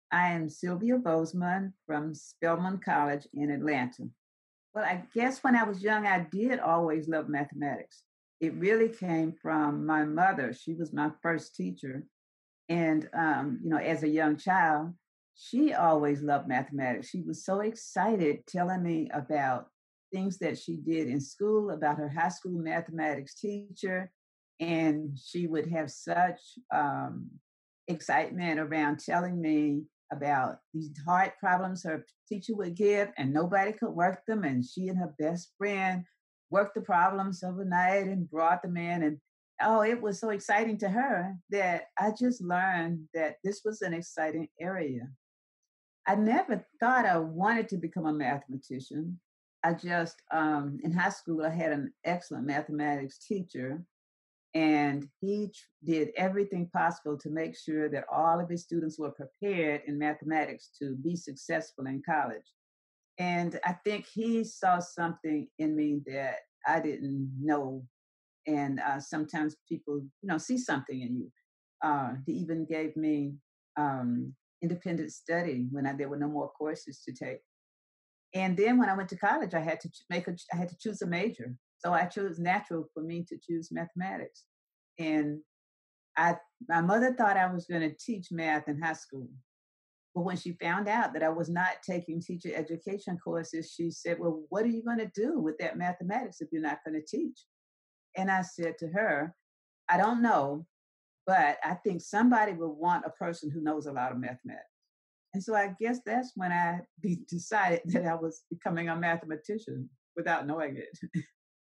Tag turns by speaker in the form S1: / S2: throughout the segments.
S1: I am Sylvia Bozeman from Spelman College in Atlanta. Well, I guess when I was young, I did always love mathematics. It really came from my mother. She was my first teacher. And, as a young child, she always loved mathematics. She was so excited telling me about things that she did in school, about her high school mathematics teacher. And she would have such excitement around telling me about these hard problems her teacher would give, and nobody could work them. And she and her best friend worked the problems overnight and brought them in. And oh, it was so exciting to her that I just learned that this was an exciting area. I never thought I wanted to become a mathematician. I just, in high school, I had an excellent mathematics teacher, and he did everything possible to make sure that all of his students were prepared in mathematics to be successful in college. And I think he saw something in me that I didn't know, and sometimes people see something in you. He even gave me independent study when there were no more courses to take. And then when I went to college, I had to I had to choose a major. So I chose natural for me to choose mathematics. And I my mother thought I was going to teach math in high school. But when she found out that I was not taking teacher education courses, she said, "Well, what are you going to do with that mathematics if you're not going to teach?" And I said to her, "I don't know, but I think somebody will want a person who knows a lot of mathematics." And so I guess that's when decided that I was becoming a mathematician without knowing it.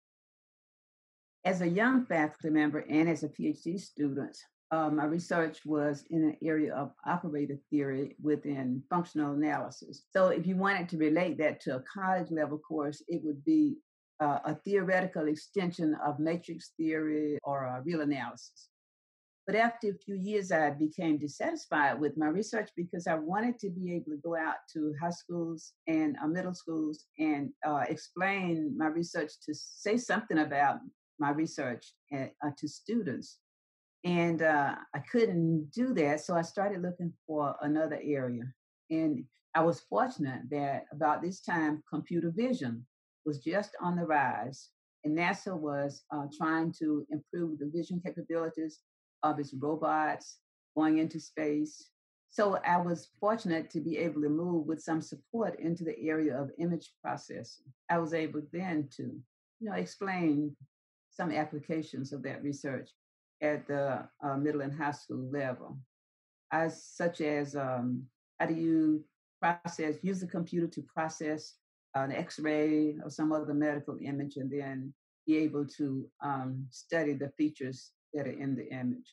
S1: As a young faculty member and as a PhD student, my research was in an area of operator theory within functional analysis. So if you wanted to relate that to a college level course, it would be a theoretical extension of matrix theory or real analysis. But after a few years, I became dissatisfied with my research because I wanted to be able to go out to high schools and middle schools and explain my research, to say something about my research to students. And I couldn't do that. So I started looking for another area. And I was fortunate that about this time, computer vision was just on the rise. And NASA was trying to improve the vision capabilities of its robots going into space. So I was fortunate to be able to move with some support into the area of image processing. I was able then to, explain some applications of that research at the middle and high school level, as such as how do you use the computer to process an X-ray or some other medical image, and then be able to study the features that are in the image.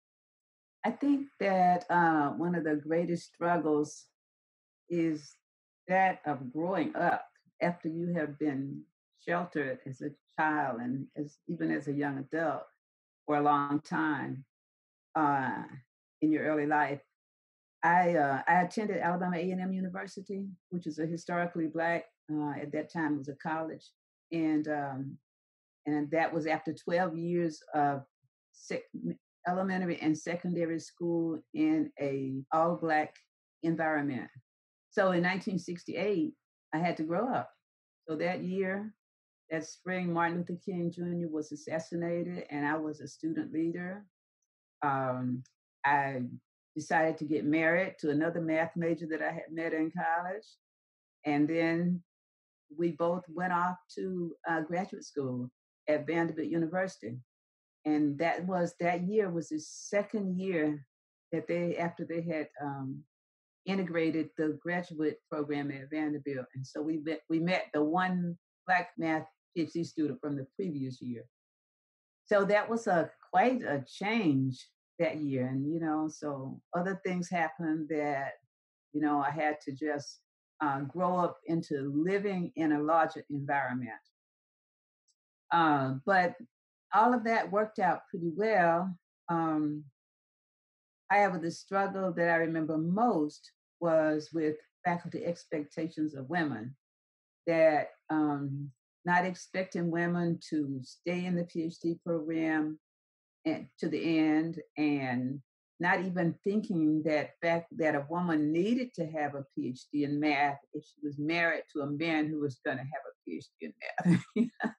S1: I think that one of the greatest struggles is that of growing up after you have been sheltered as a child and even as a young adult for a long time uh, in your early life. I attended Alabama A&M University, which is a historically black. At that time, it was a college, and that was after 12 years of sec- elementary and secondary school in a all black environment. So in 1968, I had to grow up. So that year, that spring, Martin Luther King Jr. was assassinated, and I was a student leader. I decided to get married to another math major that I had met in college. And then we both went off to graduate school at Vanderbilt University. And that year was the second year that after they had integrated the graduate program at Vanderbilt. And so we met the one black math PhD student from the previous year. So that was quite a change that year. And, so other things happened that, I had to just grow up into living in a larger environment. But all of that worked out pretty well. However, the struggle that I remember most was with faculty expectations of women, that not expecting women to stay in the PhD program and to the end, and not even thinking that fact that a woman needed to have a PhD in math if she was married to a man who was going to have a PhD in math.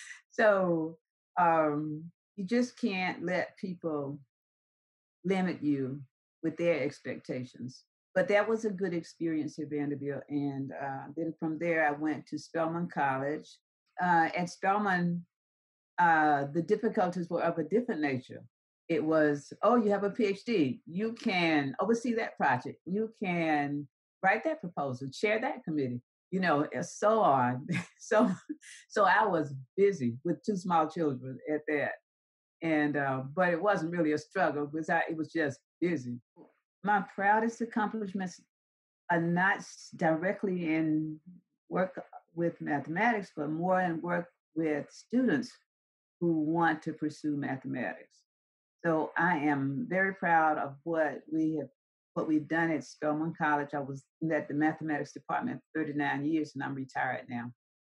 S1: So you just can't let people limit you with their expectations. But that was a good experience at Vanderbilt. And then from there, I went to Spelman College. At Spelman, the difficulties were of a different nature. It was, oh, you have a PhD. You can oversee that project. You can write that proposal, chair that committee, and so on. so, so I was busy with two small children at that, and but it wasn't really a struggle because it was just busy. My proudest accomplishments are not directly in work with mathematics, but more in work with students who want to pursue mathematics. So I am very proud of what we've done at Spelman College. I was at the mathematics department for 39 years, and I'm retired now.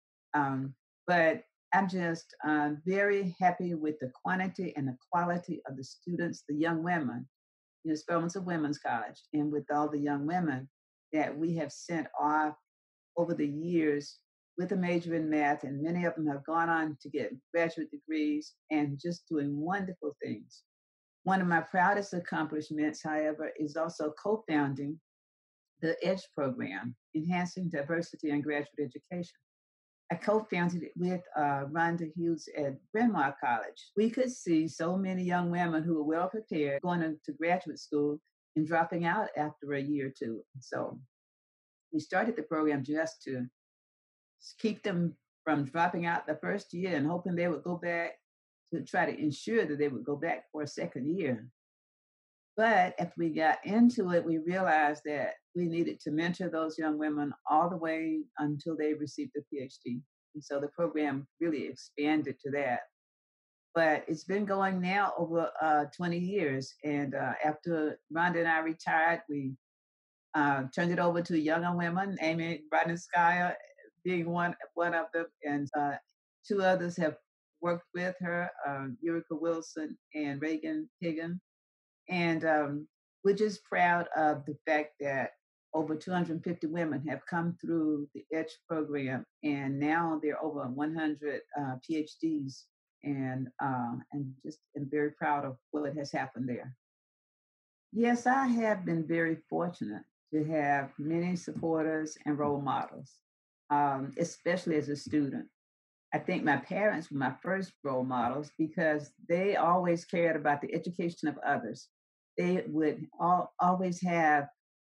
S1: But I'm just very happy with the quantity and the quality of the students, the young women. Spelman's a women's college, and with all the young women that we have sent off over the years with a major in math, and many of them have gone on to get graduate degrees and just doing wonderful things. One of my proudest accomplishments, however, is also co-founding the EDGE program, Enhancing Diversity in Graduate Education. I co-founded it with Rhonda Hughes at Bryn Mawr College. We could see so many young women who were well prepared going into graduate school and dropping out after a year or two. So we started the program just to keep them from dropping out the first year and hoping they would go back to try to ensure that they would go back for a second year. But after we got into it, we realized that we needed to mentor those young women all the way until they received a PhD. And so the program really expanded to that. But it's been going now over 20 years. And after Rhonda and I retired, we turned it over to younger women, Amy Rodneskaya being one of them, and two others have worked with her, Eureka Wilson and Reagan Higgin. And we're just proud of the fact that over 250 women have come through the EDGE program, and now there are over 100 PhDs, and just am very proud of what has happened there. Yes, I have been very fortunate to have many supporters and role models, especially as a student. I think my parents were my first role models because they always cared about the education of others. They would always have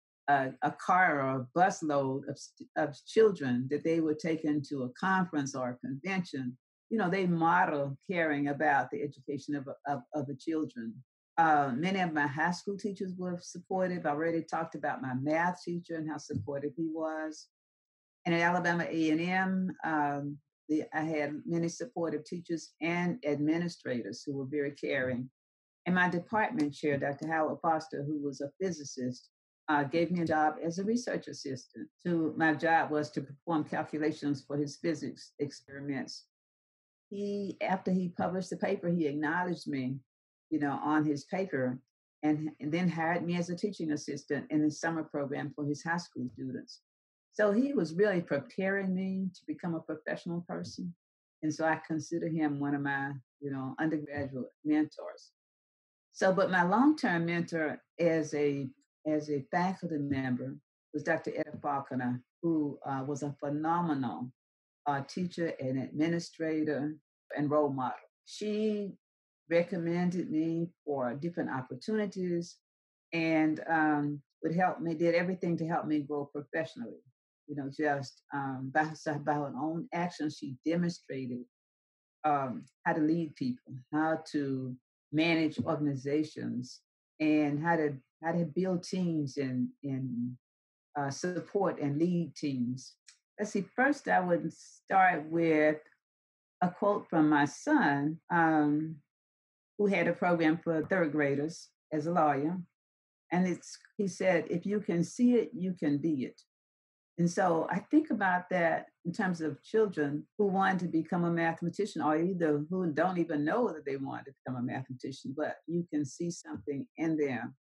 S1: a car or a bus load of children that they would take into a conference or a convention. They model caring about the education of the children. Many of my high school teachers were supportive. I already talked about my math teacher and how supportive he was. And at Alabama A&M, I had many supportive teachers and administrators who were very caring. And my department chair, Dr. Howard Foster, who was a physicist, gave me a job as a research assistant. My job was to perform calculations for his physics experiments. After he published the paper, he acknowledged me, on his paper, and then hired me as a teaching assistant in the summer program for his high school students. So he was really preparing me to become a professional person. And so I consider him one of my, undergraduate mentors. So, but my long-term mentor as a faculty member was Dr. Etta Falconer, who was a phenomenal teacher and administrator and role model. She recommended me for different opportunities and did everything to help me grow professionally. Just by her own actions, she demonstrated how to lead people, how to manage organizations, and how to build teams and support and lead teams. Let's see. First, I would start with a quote from my son, who had a program for third graders as a lawyer, and he said, "If you can see it, you can be it." And so I think about that in terms of children who want to become a mathematician, or either who don't even know that they want to become a mathematician, but you can see something in them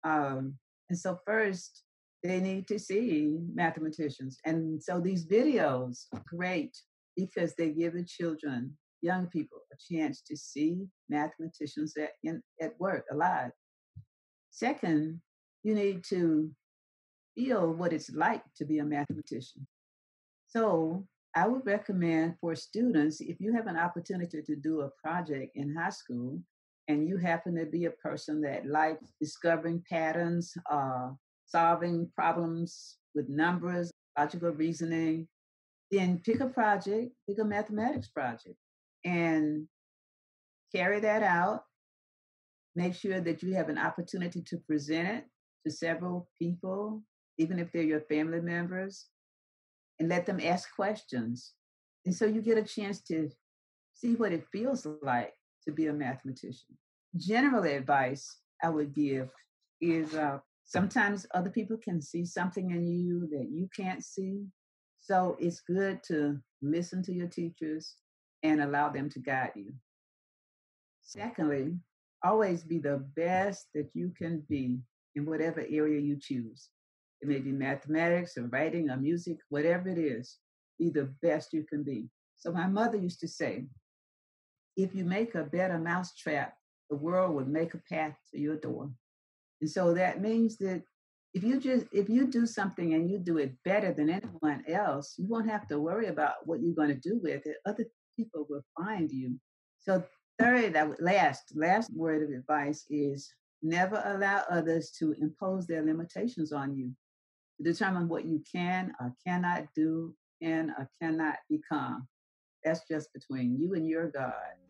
S1: Um, and so first, they need to see mathematicians. And so these videos are great because they give the children, young people, a chance to see mathematicians at work alive. Second, you need to feel what it's like to be a mathematician. So I would recommend for students, if you have an opportunity to do a project in high school and you happen to be a person that likes discovering patterns, solving problems with numbers, logical reasoning, then pick a project, pick a mathematics project, and carry that out. Make sure that you have an opportunity to present it to several people, even if they're your family members, and let them ask questions. And so you get a chance to see what it feels like to be a mathematician. General advice I would give is sometimes other people can see something in you that you can't see. So it's good to listen to your teachers and allow them to guide you. Secondly, always be the best that you can be in whatever area you choose. It may be mathematics or writing or music, whatever it is, be the best you can be. So my mother used to say, if you make a better mousetrap, the world would make a path to your door. And so that means that if you do something and you do it better than anyone else, you won't have to worry about what you're going to do with it. Other people will find you. So third, last word of advice is never allow others to impose their limitations on you to determine what you can or cannot do and or cannot become. That's just between you and your God.